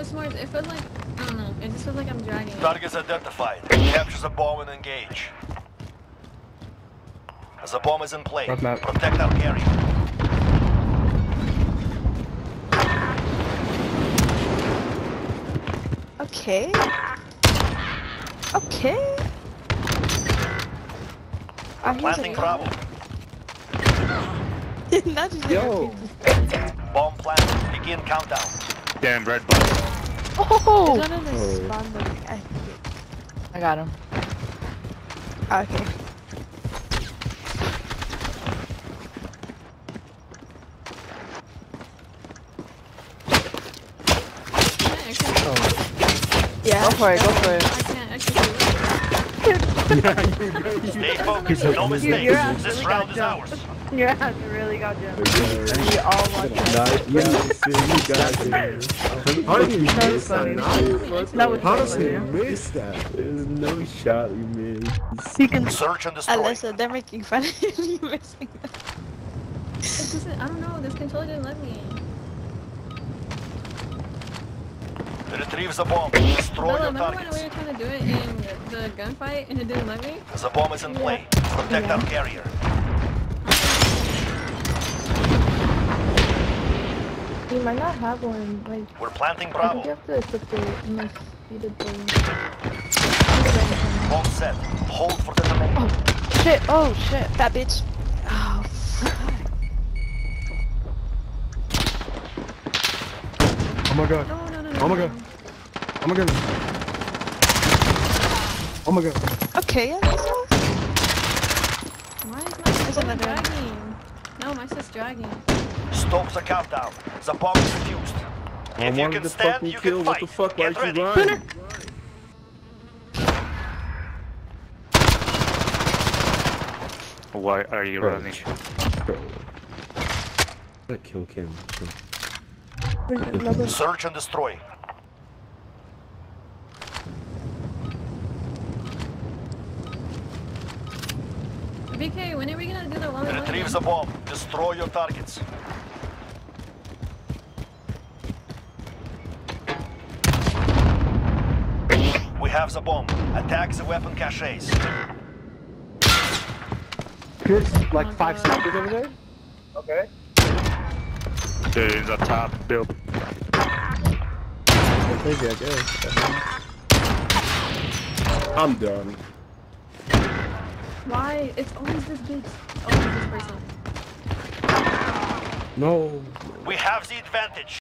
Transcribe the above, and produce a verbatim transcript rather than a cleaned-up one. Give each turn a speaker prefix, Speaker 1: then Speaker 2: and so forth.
Speaker 1: it's more. It feels like I don't know. It just feels like I'm dragging.
Speaker 2: Targets identified. Capture the bomb and engage. The bomb is in play. Protect our carrier.
Speaker 3: Okay. Okay.
Speaker 2: We're planting Bravo.
Speaker 3: Not just
Speaker 4: Yo.
Speaker 2: Bomb planted. Begin countdown.
Speaker 5: Damn red button.
Speaker 3: Oh! It's on the
Speaker 4: Oh.
Speaker 3: spawn building. I,
Speaker 6: I got him.
Speaker 3: okay. Yeah.
Speaker 6: Go for it, go for it.
Speaker 1: I can't execute.
Speaker 2: Stay focused. No mistakes.
Speaker 3: Your ass
Speaker 2: This
Speaker 3: really
Speaker 2: round
Speaker 3: got
Speaker 2: is ours.
Speaker 3: jumped. Your ass really got jumped.
Speaker 6: We all want that.
Speaker 4: Yeah, you guys. How did you miss that?
Speaker 3: That was
Speaker 4: How does
Speaker 3: funny.
Speaker 4: he miss that? There's no shot you missed.
Speaker 3: You can.
Speaker 2: Search and destroy.
Speaker 3: Alyssa, they're making fun of you missing that.
Speaker 1: It doesn't. I don't know. This controller didn't let me.
Speaker 2: Retrieve the bomb. Destroy
Speaker 1: Bella,
Speaker 2: your
Speaker 1: remember when
Speaker 2: targets.
Speaker 1: we were trying to do it in the gunfight and it didn't let me?
Speaker 2: The bomb is in play. Protect our carrier.
Speaker 7: You might not have one, like,
Speaker 2: We're planting
Speaker 7: I
Speaker 2: Bravo.
Speaker 7: think you have to equip the most speeded thing.
Speaker 2: Bomb set. Hold for detonation.
Speaker 3: Shit, oh shit, that bitch. Oh, fuck.
Speaker 4: Oh my god.
Speaker 1: No, no, no, no.
Speaker 4: Oh my god. Oh my god. Oh my god.
Speaker 3: Okay, Alyssa.
Speaker 1: Why is my
Speaker 3: There's
Speaker 1: system
Speaker 3: another one.
Speaker 1: dragging? No, my system's dragging.
Speaker 2: Stop the countdown. The bomb is defused.
Speaker 4: I
Speaker 2: If you
Speaker 4: wanted
Speaker 2: can
Speaker 4: to
Speaker 2: stand,
Speaker 4: fucking
Speaker 2: you
Speaker 4: kill.
Speaker 2: can
Speaker 4: What
Speaker 2: fight.
Speaker 4: the fuck?
Speaker 2: Get
Speaker 4: Why'd
Speaker 2: ready.
Speaker 4: you run?
Speaker 5: Why are you
Speaker 4: Bro.
Speaker 5: running?
Speaker 4: Bro. I kill Kim.
Speaker 7: Another
Speaker 2: Search and destroy.
Speaker 1: B K, when are we gonna do the one?
Speaker 2: Retrieve the bomb. Destroy your targets. We have the bomb. Attack the weapon caches.
Speaker 8: Here's like five
Speaker 1: God.
Speaker 8: snipers over there. Okay.
Speaker 5: They're in the top building.
Speaker 4: Maybe I guess. I'm done.
Speaker 1: Why? It's always this bitch. Always this person.
Speaker 4: No.
Speaker 2: We have the advantage.